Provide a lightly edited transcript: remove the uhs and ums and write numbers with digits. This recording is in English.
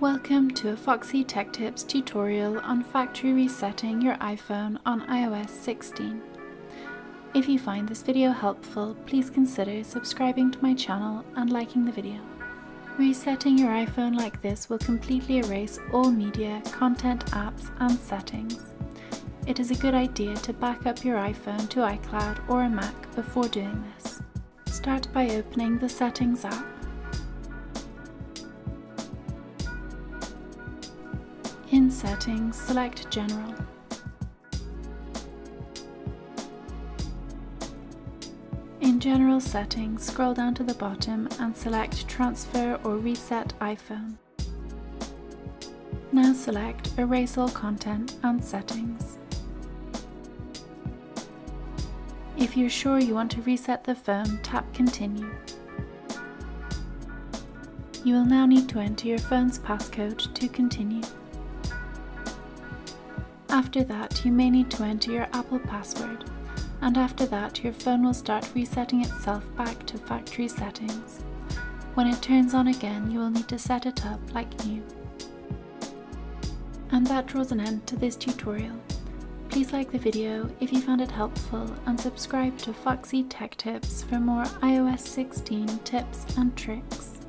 Welcome to a Foxy Tech Tips tutorial on factory resetting your iPhone on iOS 16. If you find this video helpful, please consider subscribing to my channel and liking the video. Resetting your iPhone like this will completely erase all media, content, apps and settings. It is a good idea to back up your iPhone to iCloud or a Mac before doing this. Start by opening the Settings app. In Settings, select General. In General Settings, scroll down to the bottom and select Transfer or Reset iPhone. Now select Erase all content and Settings. If you're sure you want to reset the phone, tap Continue. You will now need to enter your phone's passcode to continue. After that, you may need to enter your Apple password, and after that your phone will start resetting itself back to factory settings. When it turns on again, you will need to set it up like new. And that draws an end to this tutorial. Please like the video if you found it helpful and subscribe to Foxy Tech Tips for more iOS 16 tips and tricks.